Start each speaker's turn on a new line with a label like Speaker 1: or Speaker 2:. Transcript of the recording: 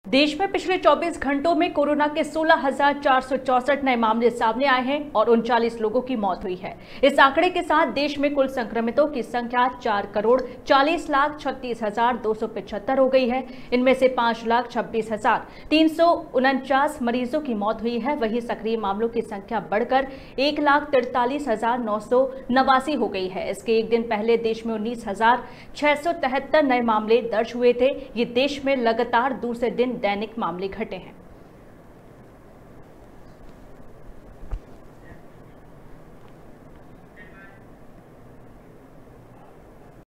Speaker 1: देश में पिछले 24 घंटों में कोरोना के 16,464 नए मामले सामने आए हैं और 39 लोगों की मौत हुई है। इस आंकड़े के साथ देश में कुल संक्रमितों की संख्या 4,40,36,275 हो गई है। इनमें से 5,26,349 मरीजों की मौत हुई है। वहीं सक्रिय मामलों की संख्या बढ़कर 1,43,989 हो गई है। इसके एक दिन पहले देश में 19,673 नए मामले दर्ज हुए थे। ये देश में लगातार दूसरे दिन दैनिक मामले घटे हैं।